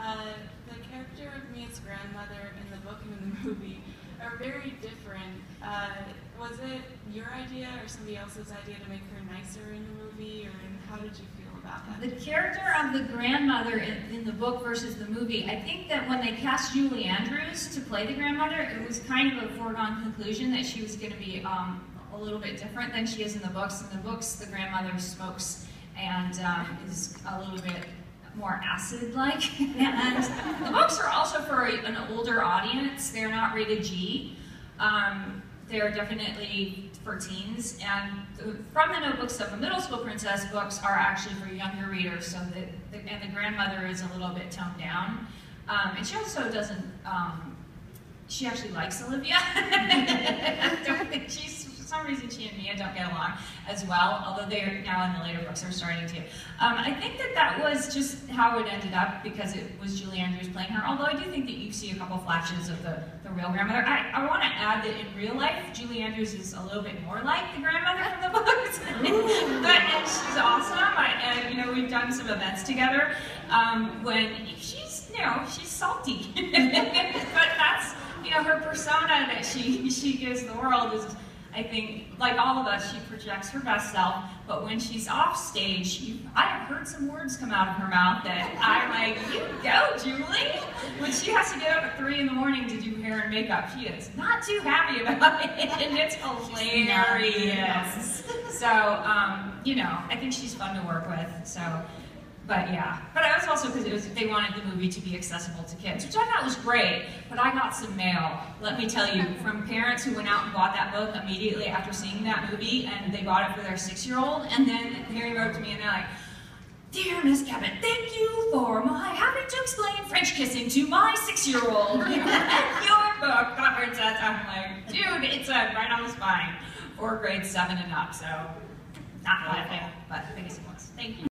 The character of Mia's grandmother in the book and in the movie are very different. Was it your idea or somebody else's idea to make her nicer in the movie, or how did you feel about that? The character of the grandmother in the book versus the movie, I think that when they cast Julie Andrews to play the grandmother, it was kind of a foregone conclusion that she was going to be a little bit different than she is in the books. In the books, the grandmother smokes and is a little bit more acid-like. And the books are also for an older audience. They're not rated G. They're definitely for teens. And From the Notebooks of a Middle School Princess books are actually for younger readers, so and the grandmother is a little bit toned down. And she also doesn't, she actually likes Olivia. I don't think for some reason she and Mia don't get along as well, although they are now in the later books are starting to. I think that was just how it ended up because it was Julie Andrews playing her, although I do think that you see a couple flashes of the real grandmother. I want to add that in real life, Julie Andrews is a little bit more like the grandmother from the books. And she's awesome. And you know, we've done some events together when she's salty. But that's, you know, her persona that she gives the world is, I think, like all of us, she projects her best self, but when she's off stage, I have heard some words come out of her mouth that I'm like, you go, Julie! When she has to get up at 3 in the morning to do hair and makeup, she is not too happy about it, and it's hilarious. So, you know, I think she's fun to work with, so. But yeah, but I was also because they wanted the movie to be accessible to kids, which I thought was great. But I got some mail, let me tell you, from parents who went out and bought that book immediately after seeing that movie, and they bought it for their 6-year-old, and then Harry wrote to me and they're like, "Dear Miss Cabot, thank you for my having to explain French kissing to my 6-year-old. And your book, The Princess." I'm like, dude, it's right on the spine for grade 7 and up, so not my fault, but I guess it was. Thank you.